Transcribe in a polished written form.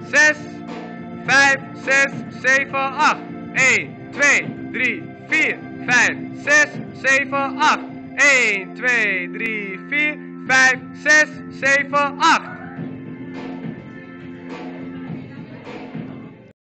6, 5, 6, 7, 8. 1, 2, 3, 4, 5, 6, 7, 8. 1, 2, 3, 4, 5, 6, 7, 8.